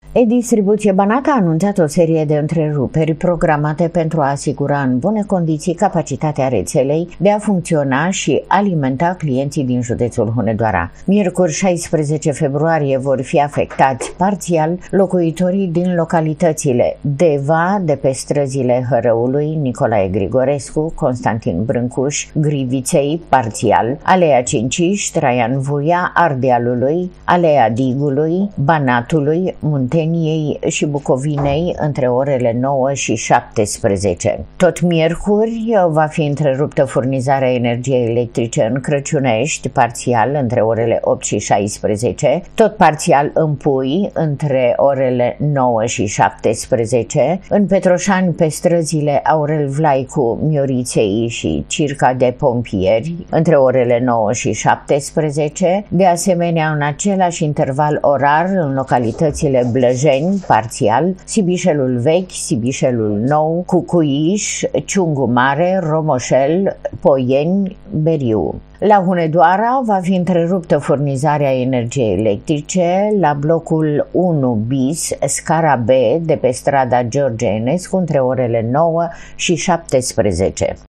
E-Distribuție Banat a anunțat o serie de întreruperi programate pentru a asigura în bune condiții capacitatea rețelei de a funcționa și alimenta clienții din județul Hunedoara. Miercuri 16 februarie vor fi afectați parțial locuitorii din localitățile Deva, de pe străzile Hărăului, Nicolae Grigorescu, Constantin Brâncuș, Griviței, parțial, Alea Cinciș, Traian Vuia, Ardealului, Alea Digului, Banatului, Munteniei și Bucovinei între orele 9 și 17. Tot miercuri va fi întreruptă furnizarea energiei electrice în Crăciunești, parțial între orele 8 și 16, tot parțial în Pui între orele 9 și 17, în Petroșani pe străzile Aurel Vlaicu, Mioriței și Circa de Pompieri între orele 9 și 17, de asemenea în același interval orar în localitățile Blăjeni, parțial, Sibișelul Vechi, Sibișelul Nou, Cucuiș, Ciungu Mare, Romoșel, Poieni, Beriu. La Hunedoara va fi întreruptă furnizarea energiei electrice la blocul 1 bis, scara B, de pe strada George Enescu între orele 9 și 17.